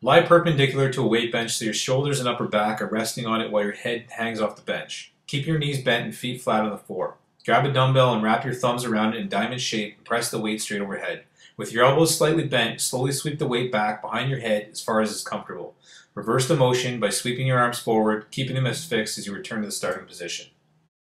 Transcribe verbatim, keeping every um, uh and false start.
Lie perpendicular to a weight bench so your shoulders and upper back are resting on it while your head hangs off the bench. Keep your knees bent and feet flat on the floor. Grab a dumbbell and wrap your thumbs around it in diamond shape and press the weight straight overhead. With your elbows slightly bent, slowly sweep the weight back behind your head as far as is comfortable. Reverse the motion by sweeping your arms forward, keeping them as fixed as you return to the starting position.